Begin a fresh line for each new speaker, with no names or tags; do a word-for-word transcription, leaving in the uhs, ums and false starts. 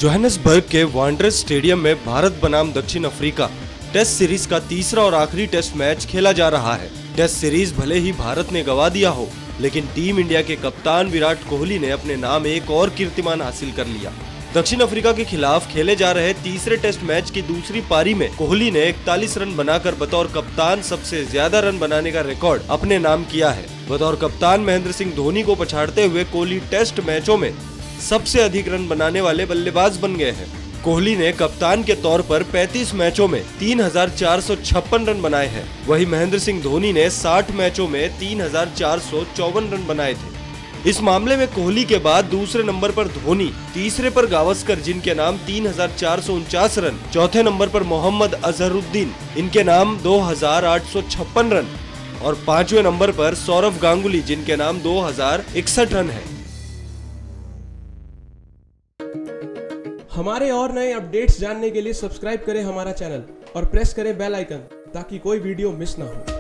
Johannesburg के Wanderers stadium में भारत बनाम दक्षिण अफ्रीका टेस्ट सीरीज का तीसरा और आखिरी टेस्ट मैच खेला जा रहा है। टेस्ट सीरीज भले ही भारत ने गंवा दिया हो, लेकिन टीम इंडिया के कप्तान विराट कोहली ने अपने नाम एक और कीर्तिमान हासिल कर लिया। दक्षिण अफ्रीका के खिलाफ खेले जा रहे तीसरे टेस्ट मैच की दूसरी पारी में कोहली ने इकतालीस रन बनाकर बतौर कप्तान सबसे ज्यादा रन बनाने का रिकॉर्ड अपने नाम किया है। बतौर कप्तान महेंद्र सिंह धोनी को पछाड़ते हुए कोहली टेस्ट मैचों में सबसे अधिक रन बनाने वाले बल्लेबाज बन गए हैं। कोहली ने कप्तान के तौर पर पैंतीस मैचों में तीन हजार चार सौ छप्पन रन बनाए हैं। वहीं महेंद्र सिंह धोनी ने साठ मैचों में तीन हजार चार सौ चौवन रन बनाए थे। इस मामले में कोहली के बाद दूसरे नंबर पर धोनी, तीसरे पर गावस्कर जिनके नाम तीन हजार चार सौ उनचास रन, चौथे नंबर पर मोहम्मद अजहरुद्दीन इनके नाम दो हजार आठ सौ छप्पन रन और पांचवें नंबर पर सौरव गांगुली जिनके नाम दो हजार इकसठ रन है।
हमारे और नए अपडेट्स जानने के लिए सब्सक्राइब करें हमारा चैनल और प्रेस करें बेल आइकन ताकि कोई वीडियो मिस ना हो।